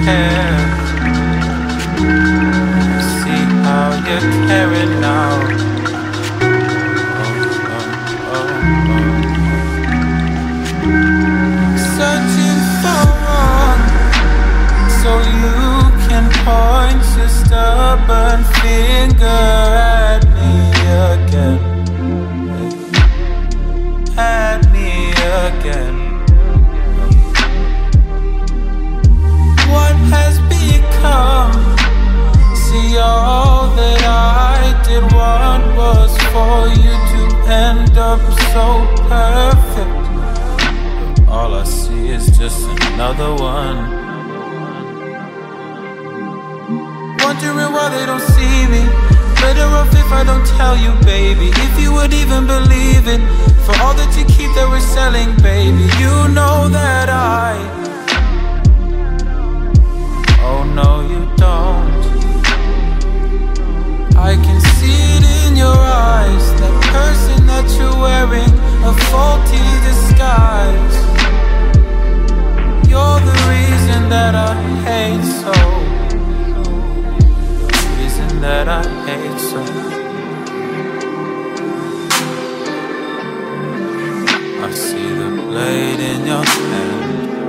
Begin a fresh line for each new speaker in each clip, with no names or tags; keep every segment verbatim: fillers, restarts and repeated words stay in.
hair. See how you're caring now. Oh, oh, oh, oh. Searching for one, so you can point your stubborn finger at me again. At me again. What has become? See, all that I did want was for you to end up so perfect. But all I see is just another one. Wondering why they don't see me. Better off if I don't tell you, baby. If you would even believe it. For all that you keep that we're selling, baby. You know that I Oh no, you don't. I can see it in your eyes. That person that you're wearing a faulty disguise. You're the reason that I hate so. The reason that I hate so. I see the blade in your hand.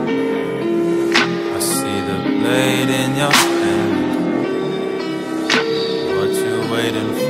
I see the blade in your hand. What you waiting for?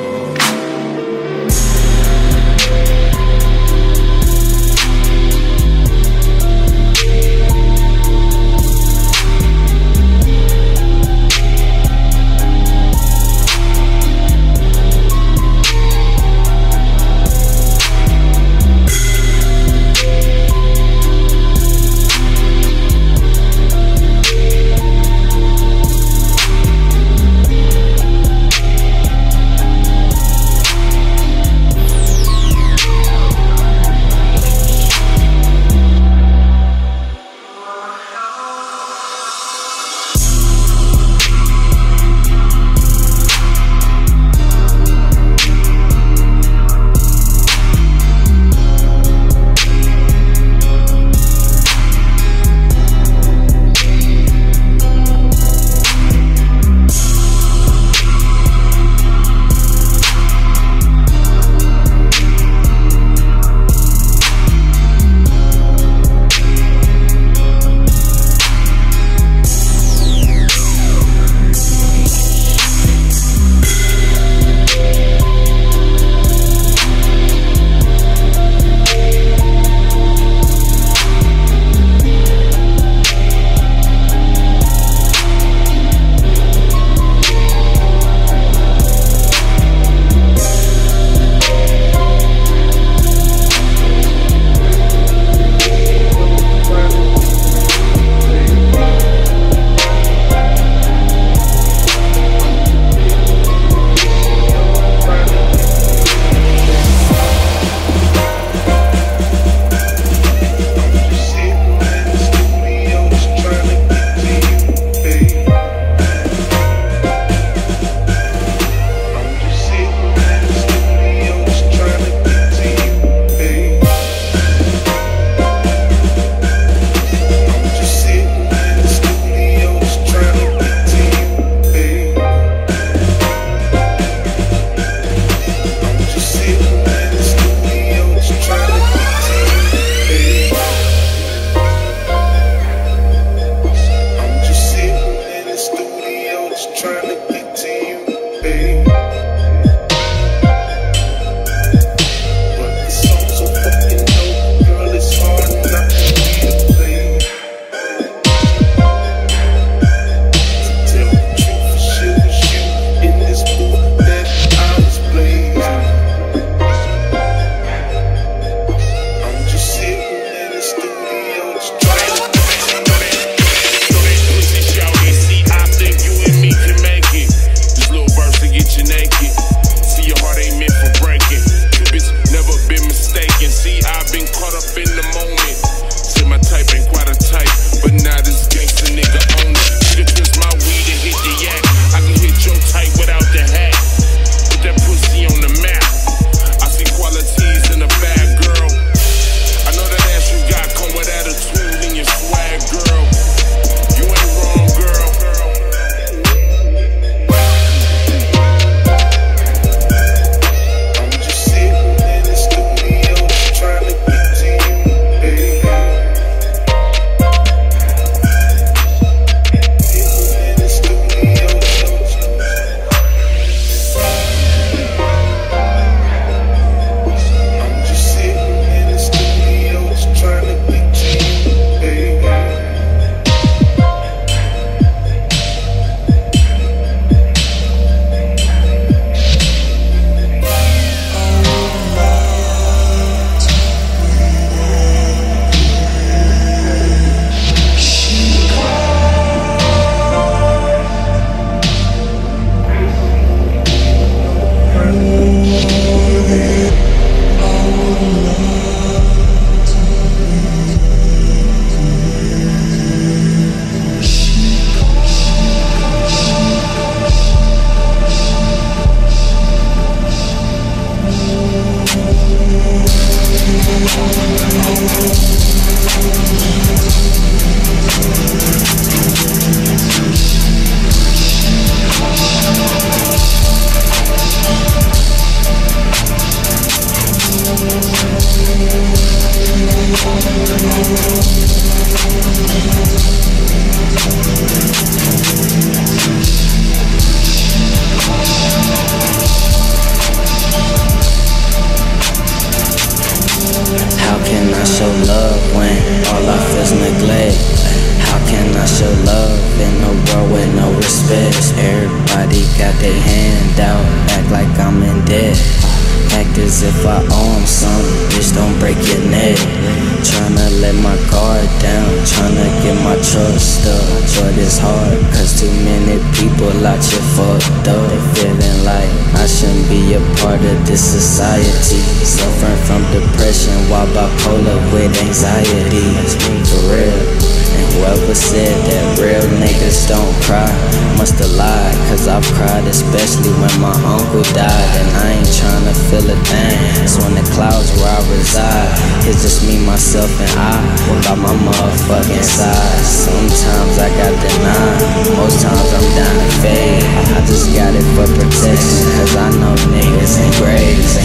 a world with no respect. Everybody got their hand out, act like I'm in debt. Act as if I owe 'em something, bitch, don't break your neck. Tryna let my guard down, tryna get my trust up. But it's hard, cause too many people out here fucked up. They feeling like I shouldn't be a part of this society. Suffering from depression while bipolar with anxiety. For real. And whoever said that real niggas don't cry must've lied, cause I've cried, especially when my uncle died. And I ain't tryna feel a thing, it's when the clouds where I reside. It's just me, myself, and I, by my motherfucking side. Sometimes I got denied, most times I'm down to fade. I just got it for protection, cause I know niggas in graves.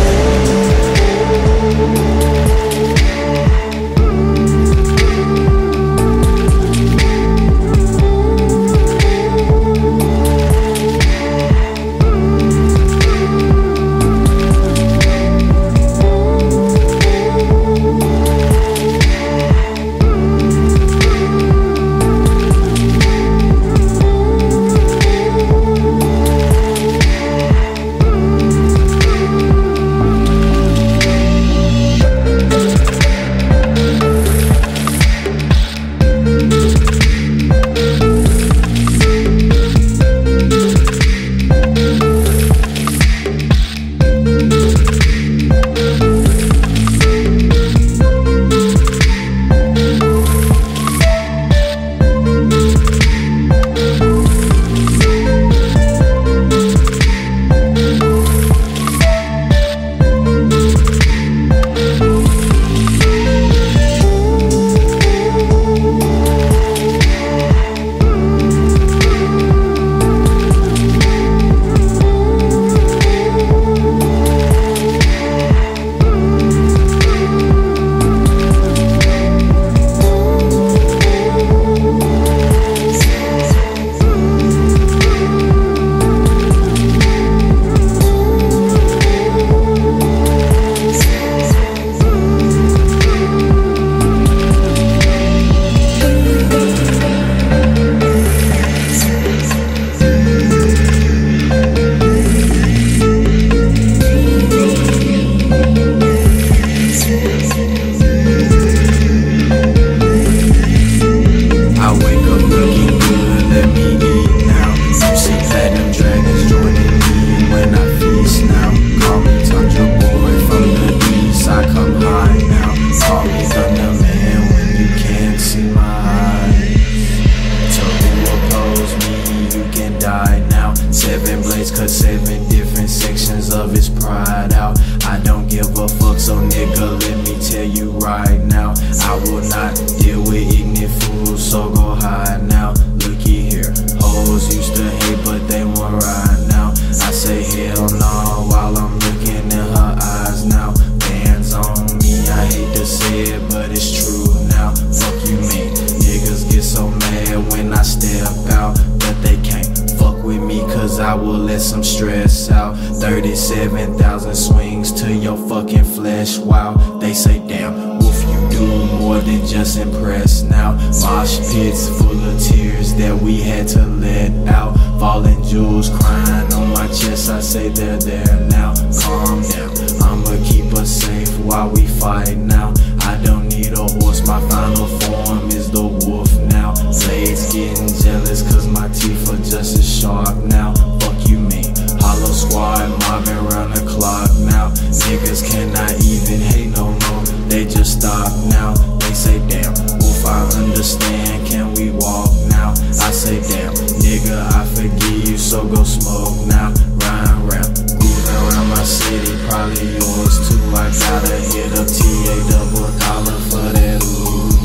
Cut seven different sections of his pride out. I don't give a fuck, so nigga, let me tell you right now, I will not deal with ignorant fools, so go hide now. Looky here, hoes used to hate, but they won't ride now. I say hell no while I'm looking in her eyes now. Bands on me, I hate to say it, but it's true now. Fuck you mean, niggas get so mad when I step out, but they can't fuck with me cause I will let some stress out. Thirty-seven thousand swings to your fucking flesh, wow. They say damn, Wolf, you do more than just impress now. Mosh pits full of tears that we had to let out. Falling jewels crying on my chest, I say they're there now. Calm down, I'ma keep us safe while we fight now. I don't need a horse, my final form is the wolf now. Blades getting jealous cause my teeth are just as sharp now. Fuck you mean, Hollow Squad mobbing around the clock now. Niggas cannot even hate no more, they just stop now. They say damn, Wolf, I understand, can we walk now? I say damn, nigga, I forgive you, so go smoke now. Rhyme rap, cruising around my city, probably yours too. I gotta hit up T A double dollar for that loot.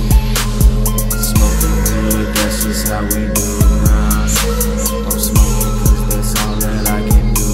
Smoking good, that's just how we do now. I'm smoking cause that's all that I can do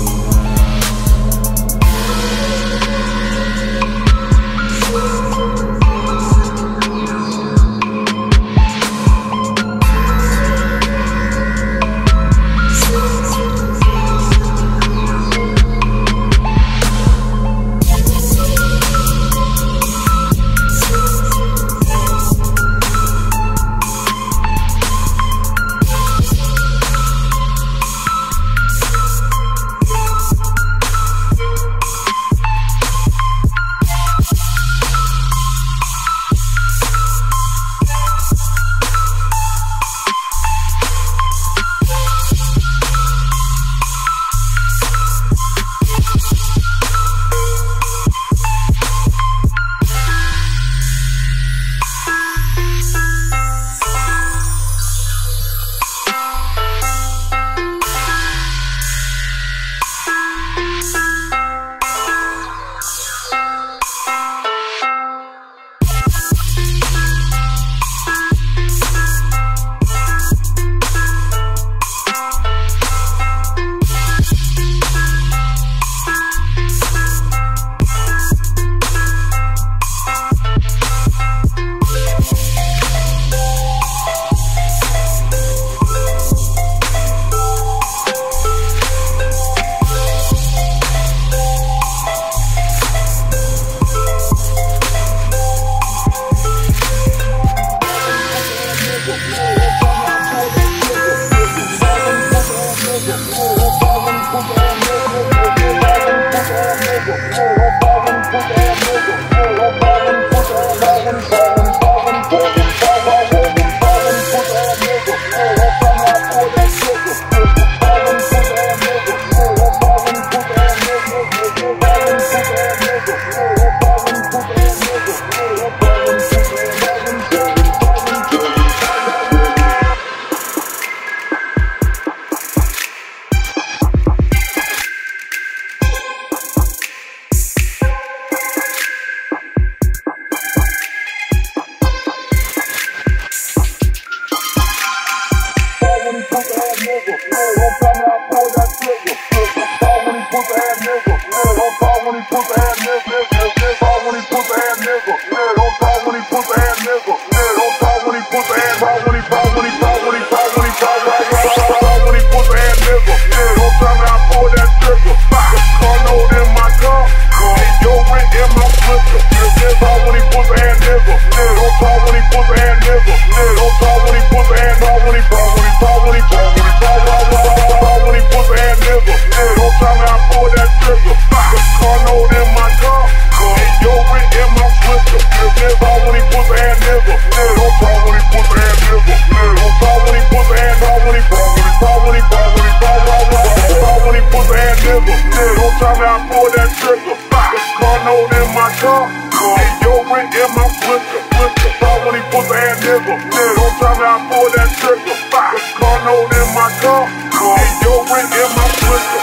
when he pussy ass nigga. Yeah, don't tell me I pulled that trigger. Fall when he pussy ass nigga. Yeah, don't talk when he pussy ass nigga. Fall when he pussy ass nigga. Yeah, don't talk when he pussy ass nigga. Yeah, don't talk when he pussy ass. Fall when he fall when he fall when he fall when he fall fall when he pussy ass nigga. Yeah, don't tell me I pulled that trigger. Car note in my car. And your rent in my slicker. Fall when he pussy ass nigga. Yeah, don't talk when he pussy ass nigga. Yeah, don't talk when he pussy ass. Fall when he fall when he fall when he fall when he fall fall when he pussy ass nigga. Yeah, don't tell me I pulled that trigger. Car note in my car. And your rent in my slicker. Fall when he pussy ass nigga. Yeah, don't talk when he pussy ass nigga. Yeah, don't talk when he pussy ass. Fall when he fall when he fall when he fall when he fall fall when he pussy ass nigga. Yeah, don't tell me I pulled that trigger. Car note in my car. And your rent in my slicker. Fall when he pussy ass nigga. Yeah, don't tell me I pulled that trigger. Car note in my car. And your rent in my slicker.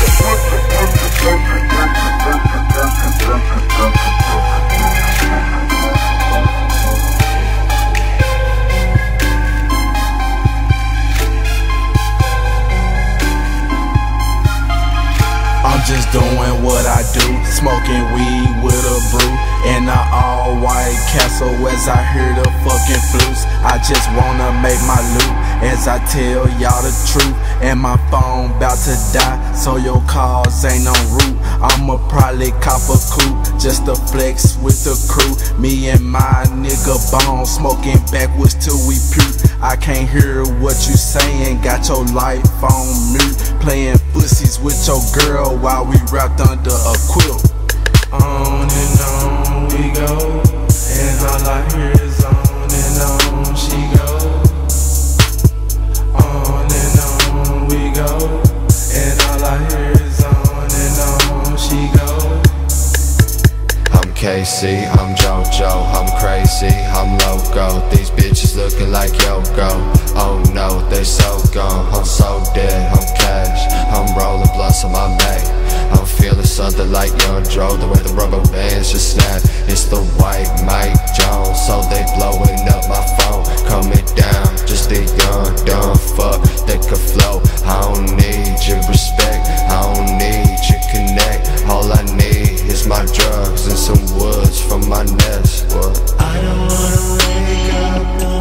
I'm just doing what I do, smoking weed with a brew in an all-white castle as I hear the fucking flutes. I just wanna make my loot as I tell y'all the truth. And my phone bout to die, so your calls ain't on route. I'ma probably cop a coupe just to flex with the crew. Me and my nigga Bone smoking backwards till we puke. I can't hear what you saying, got your life on mute. Playing pussies with your girl while we wrapped under a quilt. On and on we go, and all I hear is on and on she goes. On and on we go, and all I hear is on and on she goes.
I'm K C, I'm JoJo, I'm crazy, I'm loco. These bitches looking like Yoko. Oh no, they so gone, I'm so dead, I'm cash. I'm rolling blunts on my Mac. I'm feeling something like Young Dro, the way the rubber bands just snap. It's the white Mike Jones, so they blowing up my phone. Coming down, just a young dumb fuck that could flow. I don't need your respect, I don't need your connect. All I need is my drugs and some woods from my nest. What? I don't wanna wake up, no.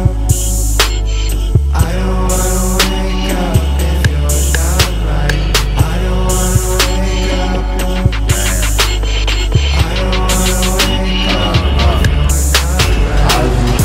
I don't wanna wake up if you're not right. I don't wanna wake up, no. I don't wanna wake up if you're not right.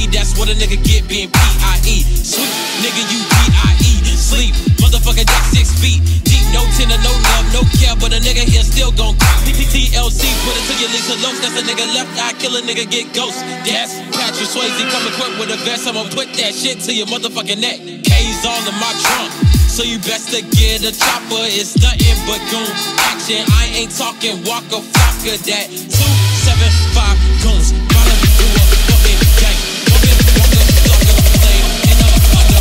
that's what a nigga get being P I E. Sweet, nigga, you D I E. Sleep, motherfucker, that six feet deep. No tender, no love, no care, but a nigga here still gon' T L C, put it to your legs and lows. That's a nigga left eye, kill a nigga, get ghost. That's Patrick Swayze, come equipped with a vest. I'ma put that shit to your motherfucking neck. K's all in my trunk, so you best to get a chopper. It's nothing but goon action. I ain't talking Walker Flocka. That two seven five goons, follow me through a fucking gang. Fucking Walker Flocka, play in a fucking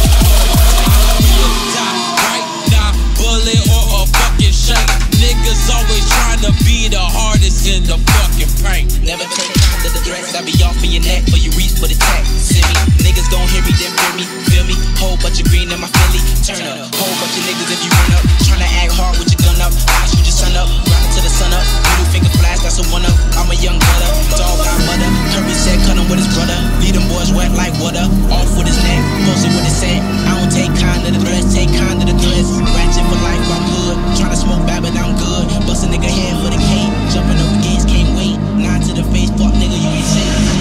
die right now, bullet or a fucking shank. Niggas always trying to be the hardest in the fucking prank.
Never take time to the threats. I be off in your neck, but you reach for the tech. See me, niggas gon' hear me, then fear me, feel me. Whole bunch of green in my Philly. Turn up, whole bunch of niggas if you run up. Tryna act hard with your gun up. I shoot your son up, riding to the sun up. Middle finger flash, that's a one up. I'm a young butter, dog got mother. Curry said cut him with his brother. Lead them boys wet like water. Off with his neck, posted with his head. I don't take kind to the threats, take kind to the threats. Ratchet for life, I'm good. Tryna smoke bad, but I'm good. Bust a nigga head for the cane. Jumping over gates, can't wait. Nine to the face, fuck nigga, you ain't safe.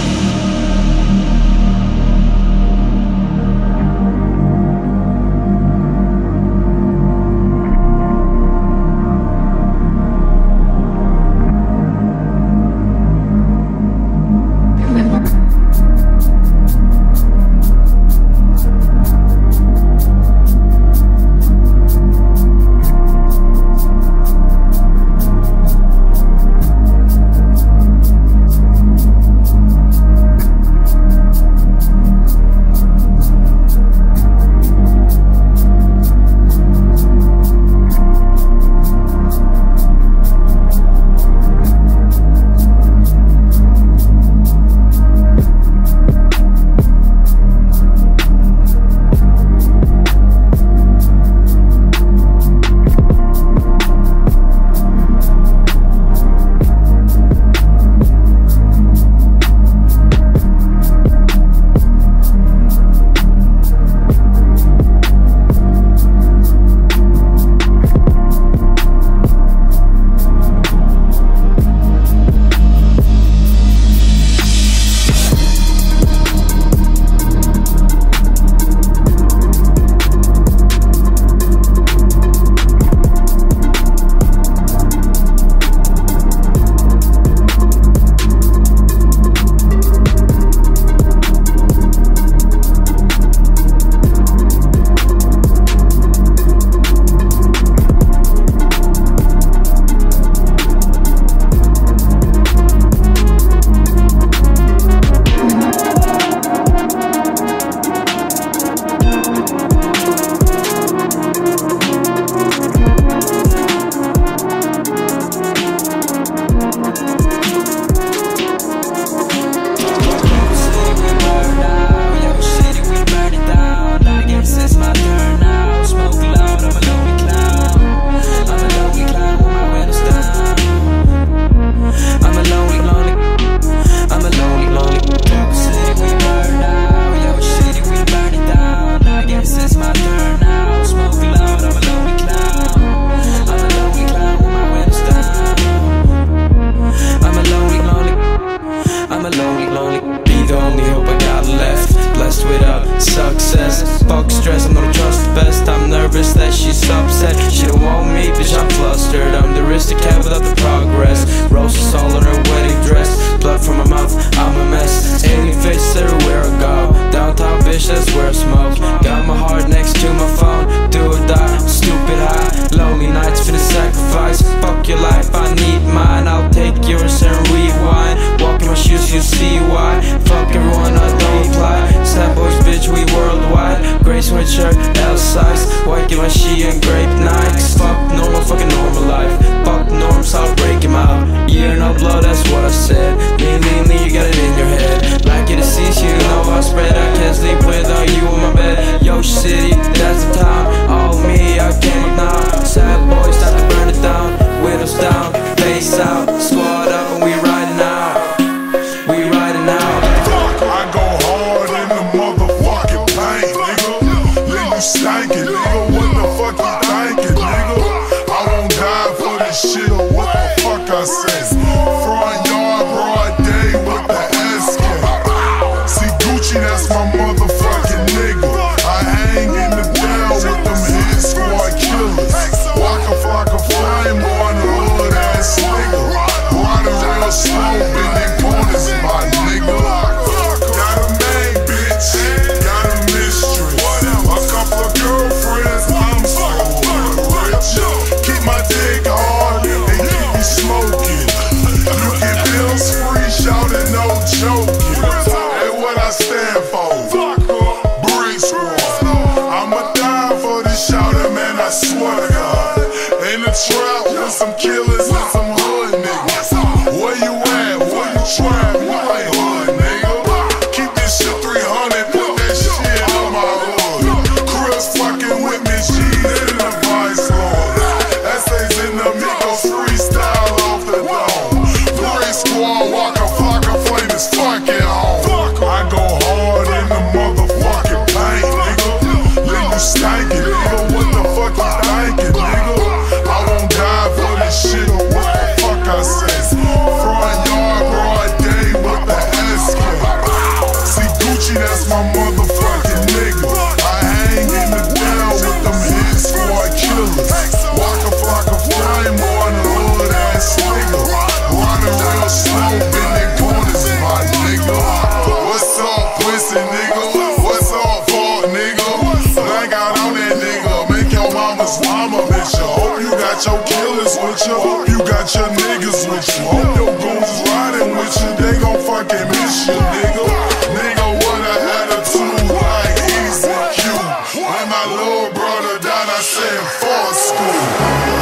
Face out, squad up and we riding out. We riding out.
your killers with you. Hope you got your niggas with you. Hope your goons is riding with you. They gon' fucking miss you, nigga. Nigga would've had a tune like Easy Q. When my little brother died, I said for school.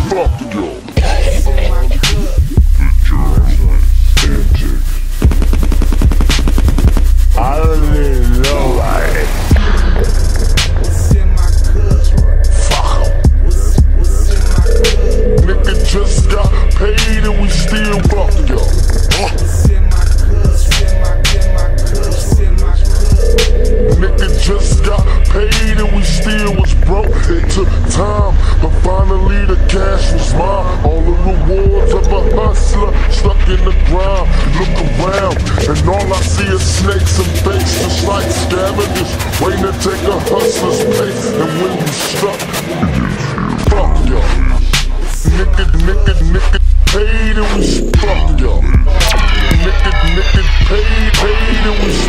fuck you. I don't even know why. Fuck em. Nigga just got paid and we still fuck yo. Nigga just got paid and we still was broke. It took time, but finally the cash was mine. All the rewards of a hustler stuck in the ground. Look around, and all I see is snakes and fakes, just like scavengers waiting to take a hustler's place. And when you stuck, fuck yo. Nigga, nigga, nigga paid and we fuck yo. Nigga, nigga paid, paid and we